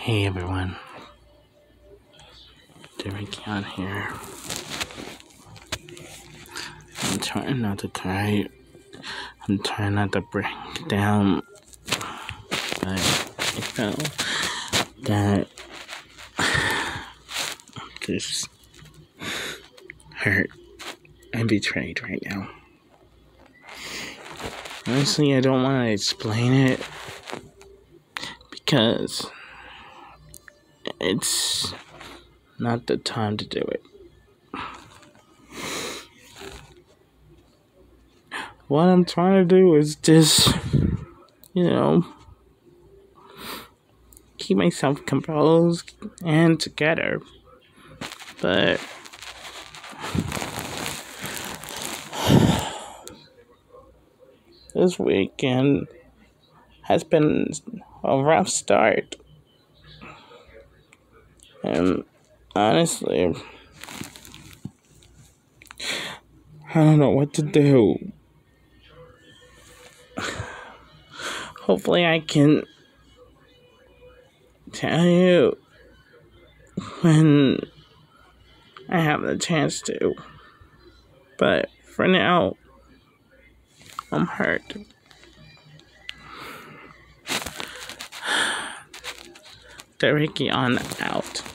Hey everyone, Derek on here. I'm trying not to cry. I'm trying not to break down. But I felt that I'm just hurt and betrayed right now. Honestly, I don't want to explain it because it's not the time to do it. What I'm trying to do is just, keep myself composed and together. But this weekend has been a rough start. And honestly, I don't know what to do. Hopefully I can tell you when I have the chance to. But for now, I'm hurt. Ricky on out.